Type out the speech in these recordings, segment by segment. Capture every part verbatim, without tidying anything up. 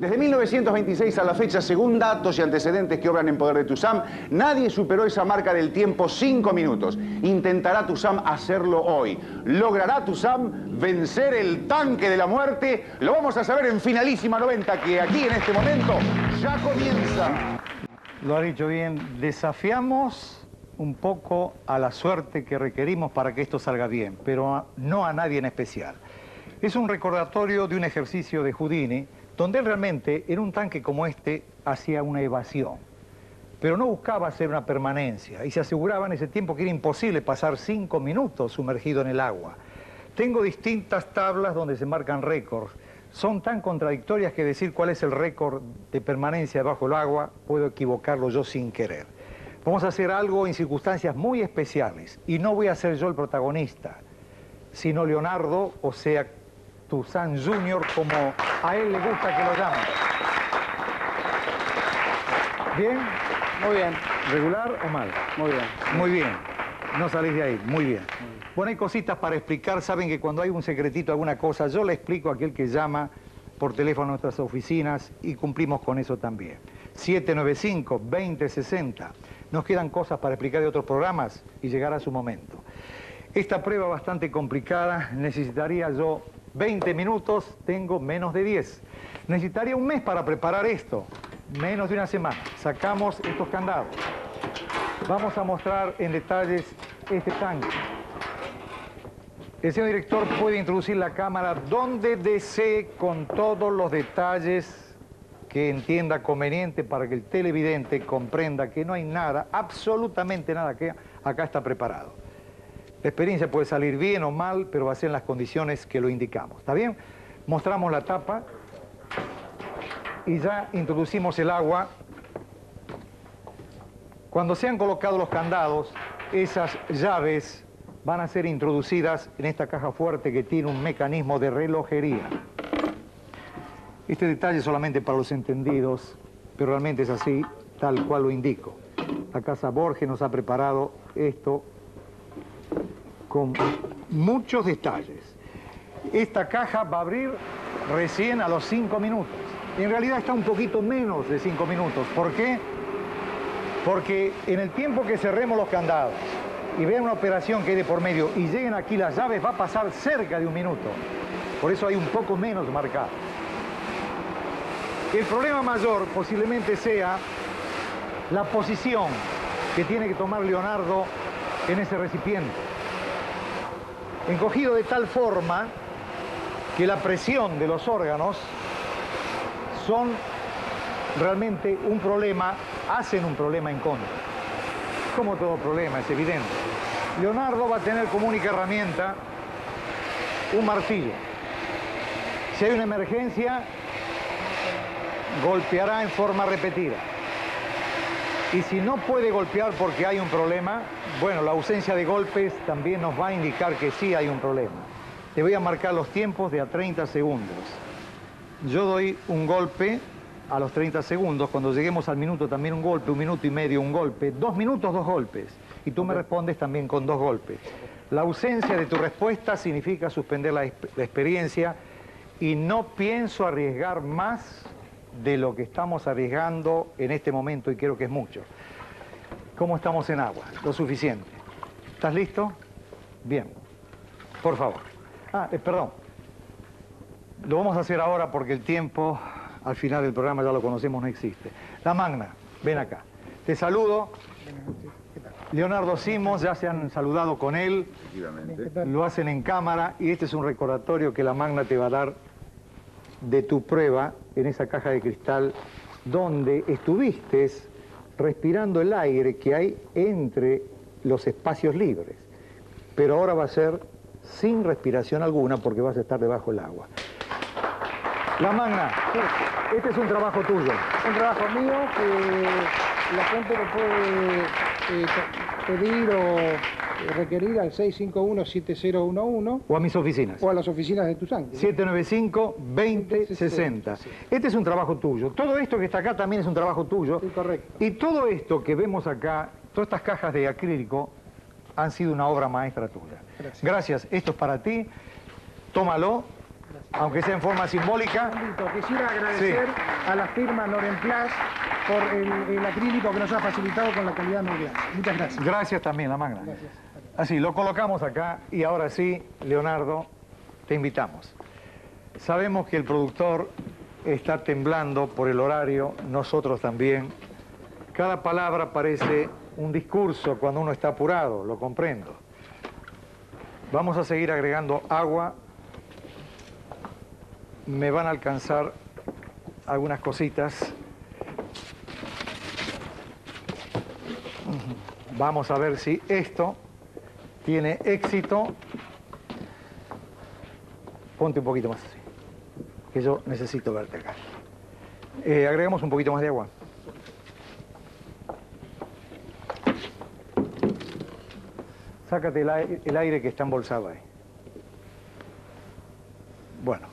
Desde mil novecientos veintiséis a la fecha, según datos y antecedentes que obran en poder de TUSAM, nadie superó esa marca del tiempo cinco minutos. Intentará TUSAM hacerlo hoy. ¿Logrará TUSAM vencer el tanque de la muerte? Lo vamos a saber en Finalísima noventa, que aquí en este momento ya comienza. Lo ha dicho bien, desafiamos un poco a la suerte que requerimos para que esto salga bien, pero no a nadie en especial. Es un recordatorio de un ejercicio de Houdini, donde él realmente, en un tanque como este, hacía una evasión. Pero no buscaba hacer una permanencia, y se aseguraba en ese tiempo que era imposible pasar cinco minutos sumergido en el agua. Tengo distintas tablas donde se marcan récords. Son tan contradictorias que decir cuál es el récord de permanencia debajo del agua, puedo equivocarlo yo sin querer. Vamos a hacer algo en circunstancias muy especiales, y no voy a ser yo el protagonista, sino Leonardo, o sea, TUSAM Junior, como a él le gusta que lo llamen. ¿Bien? Muy bien. ¿Regular o mal? Muy bien. Muy bien. No salís de ahí. Muy bien. Bueno, hay cositas para explicar. Saben que cuando hay un secretito, alguna cosa, yo le explico a aquel que llama por teléfono a nuestras oficinas y cumplimos con eso también. siete nueve cinco, veinte sesenta. Nos quedan cosas para explicar de otros programas y llegará su momento. Esta prueba bastante complicada, necesitaría yo veinte minutos, tengo menos de diez. Necesitaría un mes para preparar esto, menos de una semana. Sacamos estos candados. Vamos a mostrar en detalles este tanque. El señor director puede introducir la cámara donde desee con todos los detalles que entienda conveniente para que el televidente comprenda que no hay nada, absolutamente nada, que acá está preparado. La experiencia puede salir bien o mal, pero va a ser en las condiciones que lo indicamos. ¿Está bien? Mostramos la tapa y ya introducimos el agua. Cuando se han colocado los candados, esas llaves van a ser introducidas en esta caja fuerte que tiene un mecanismo de relojería. Este detalle es solamente para los entendidos, pero realmente es así, tal cual lo indico. La Casa Borges nos ha preparado esto con muchos detalles. Esta caja va a abrir recién a los cinco minutos. En realidad está un poquito menos de cinco minutos. ¿Por qué? Porque en el tiempo que cerremos los candados y vean una operación que hay de por medio y lleguen aquí las llaves, va a pasar cerca de un minuto. Por eso hay un poco menos marcado. El problema mayor posiblemente sea la posición que tiene que tomar Leonardo en ese recipiente. Encogido de tal forma que la presión de los órganos son realmente un problema, hacen un problema en contra. Como todo problema, es evidente. Leonardo va a tener como única herramienta un martillo. Si hay una emergencia, golpeará en forma repetida. Y si no puede golpear porque hay un problema, bueno, la ausencia de golpes también nos va a indicar que sí hay un problema. Te voy a marcar los tiempos de a treinta segundos. Yo doy un golpe a los treinta segundos, cuando lleguemos al minuto también un golpe, un minuto y medio un golpe, dos minutos dos golpes. Y tú me respondes también con dos golpes. La ausencia de tu respuesta significa suspender la, la experiencia y no pienso arriesgar más de lo que estamos arriesgando en este momento, y creo que es mucho. ¿Cómo estamos en agua? Lo suficiente. ¿Estás listo? Bien. Por favor. Ah, eh, perdón. Lo vamos a hacer ahora porque el tiempo, al final del programa ya lo conocemos, no existe. La Magna, ven acá. Te saludo. Leonardo Simos, ya se han saludado con él. Lo hacen en cámara y este es un recordatorio que la Magna te va a dar de tu prueba en esa caja de cristal donde estuviste respirando el aire que hay entre los espacios libres. Pero ahora va a ser sin respiración alguna porque vas a estar debajo del agua. La Magna, este es un trabajo tuyo. Un trabajo mío que la gente lo puede eh, pedir o requerir al seis cinco uno, siete cero uno uno. O a mis oficinas. O a las oficinas de TUSAM. siete nueve cinco, veinte sesenta. Este es un trabajo tuyo. Todo esto que está acá también es un trabajo tuyo. Sí, correcto. Y todo esto que vemos acá, todas estas cajas de acrílico, han sido una obra maestra tuya. Gracias. Gracias. Esto es para ti. Tómalo. aunque sea en forma simbólica. Quisiera agradecer sí. a la firma Norenplas por el, el acrílico que nos ha facilitado con la calidad Norglass. Muchas gracias. Gracias también, la magna. Gracias. Así, lo colocamos acá y ahora sí, Leonardo, te invitamos. Sabemos que el productor está temblando por el horario, nosotros también. Cada palabra parece un discurso cuando uno está apurado, lo comprendo. Vamos a seguir agregando agua. Me van a alcanzar algunas cositas. Vamos a ver si esto tiene éxito. Ponte un poquito más así, que yo necesito verte acá. Eh, agregamos un poquito más de agua. Sácate el aire, el aire que está embolsado ahí. Bueno.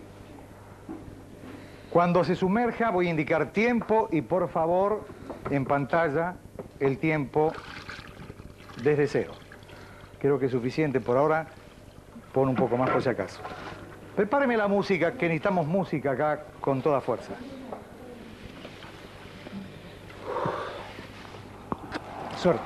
Cuando se sumerja voy a indicar tiempo y por favor en pantalla el tiempo desde cero. Creo que es suficiente por ahora. Pon un poco más por si acaso. Prepáreme la música, que necesitamos música acá con toda fuerza. Suerte.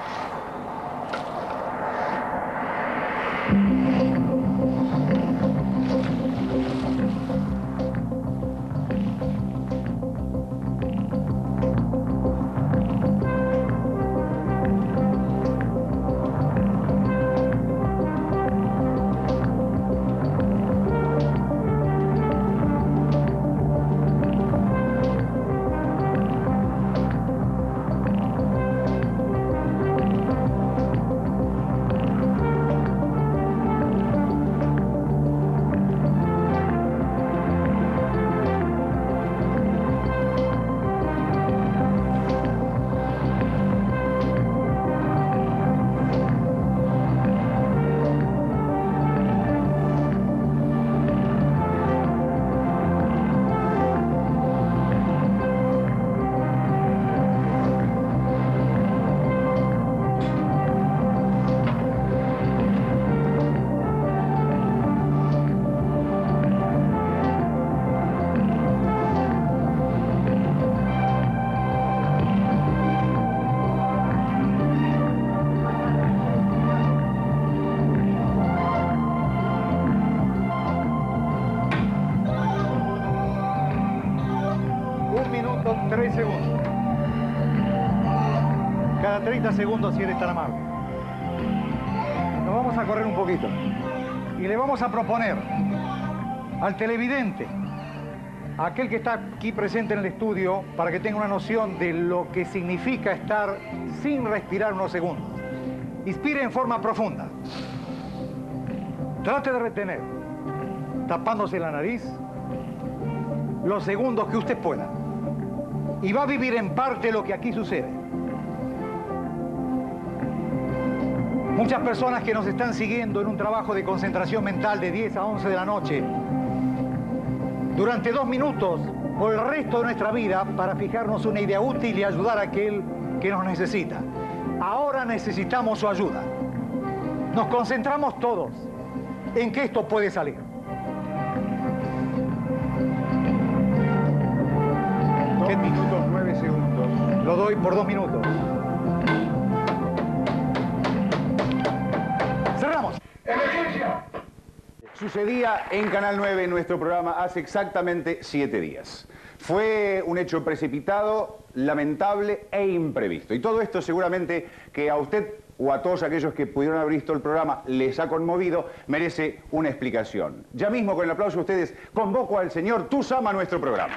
tres segundos. Cada treinta segundos, si eres tan amable. Nos vamos a correr un poquito. Y le vamos a proponer al televidente, a aquel que está aquí presente en el estudio, para que tenga una noción de lo que significa estar sin respirar unos segundos. Inspire en forma profunda. Trate de retener, tapándose la nariz, los segundos que usted pueda. Y va a vivir en parte lo que aquí sucede. Muchas personas que nos están siguiendo en un trabajo de concentración mental de diez a once de la noche, durante dos minutos por el resto de nuestra vida, para fijarnos una idea útil y ayudar a aquel que nos necesita. Ahora necesitamos su ayuda. Nos concentramos todos en que esto puede salir. Dos minutos, nueve segundos. Lo doy por dos minutos. Cerramos. ¡Emergencia! Sucedía en Canal nueve, en nuestro programa, hace exactamente siete días. Fue un hecho precipitado, lamentable e imprevisto. Y todo esto seguramente que a usted o a todos aquellos que pudieron haber visto el programa les ha conmovido, merece una explicación. Ya mismo, con el aplauso de ustedes, convoco al señor Tusam a nuestro programa.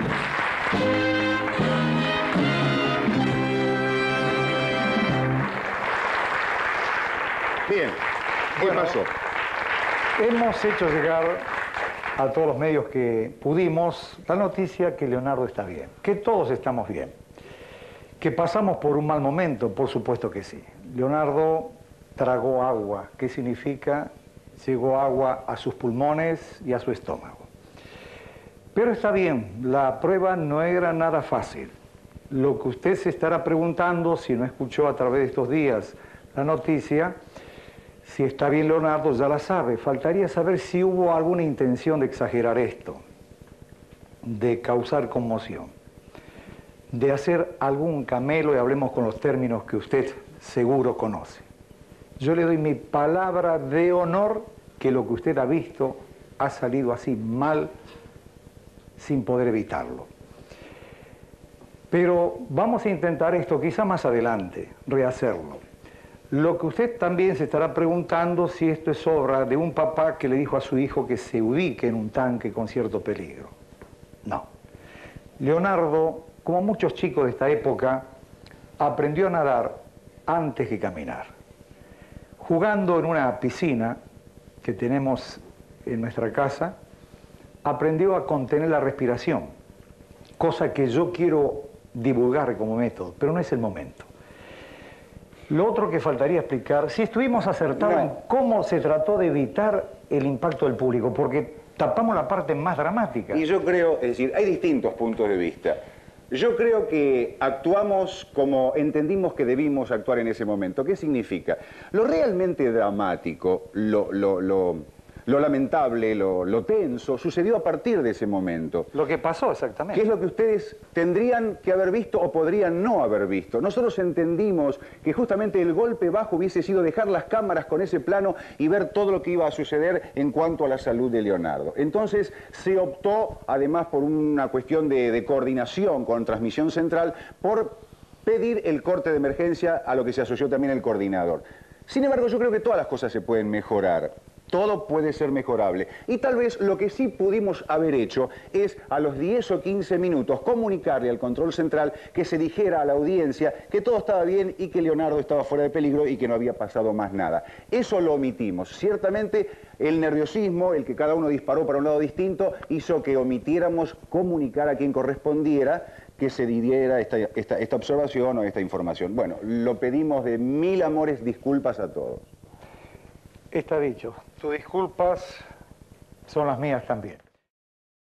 Bien, ¿qué bueno, pasó? Hemos hecho llegar a todos los medios que pudimos la noticia que Leonardo está bien, que todos estamos bien, que pasamos por un mal momento, por supuesto que sí. Leonardo tragó agua, ¿qué significa? Llegó agua a sus pulmones y a su estómago. Pero está bien, la prueba no era nada fácil. Lo que usted se estará preguntando, si no escuchó a través de estos días la noticia, Si está bien Leonardo, ya la sabe. Faltaría saber si hubo alguna intención de exagerar esto, de causar conmoción, de hacer algún camelo, y hablemos con los términos que usted seguro conoce. Yo le doy mi palabra de honor que lo que usted ha visto ha salido así mal, sin poder evitarlo. Pero vamos a intentar esto quizá más adelante, rehacerlo. Lo que usted también se estará preguntando si esto es obra de un papá que le dijo a su hijo que se ubique en un tanque con cierto peligro. No. Leonardo, como muchos chicos de esta época, aprendió a nadar antes que caminar. Jugando en una piscina que tenemos en nuestra casa, aprendió a contener la respiración, cosa que yo quiero divulgar como método, pero no es el momento. Lo otro que faltaría explicar, si estuvimos acertados en cómo se trató de evitar el impacto del público, porque tapamos la parte más dramática. Y yo creo, es decir, hay distintos puntos de vista. Yo creo que actuamos como entendimos que debimos actuar en ese momento. ¿Qué significa? Lo realmente dramático, lo, lo, lo, lo lamentable, lo, lo tenso, sucedió a partir de ese momento. Lo que pasó exactamente. ¿Qué es lo que ustedes tendrían que haber visto o podrían no haber visto? Nosotros entendimos que justamente el golpe bajo hubiese sido dejar las cámaras con ese plano y ver todo lo que iba a suceder en cuanto a la salud de Leonardo. Entonces se optó, además por una cuestión de, de coordinación con Transmisión Central, por pedir el corte de emergencia, a lo que se asoció también el coordinador. Sin embargo, yo creo que todas las cosas se pueden mejorar. Todo puede ser mejorable. Y tal vez lo que sí pudimos haber hecho es a los diez o quince minutos comunicarle al control central que se dijera a la audiencia que todo estaba bien y que Leonardo estaba fuera de peligro y que no había pasado más nada. Eso lo omitimos. Ciertamente el nerviosismo, el que cada uno disparó para un lado distinto, hizo que omitiéramos comunicar a quien correspondiera que se diera esta, esta, esta observación o esta información. Bueno, lo pedimos de mil amores disculpas a todos. Está dicho. Tus disculpas son las mías también.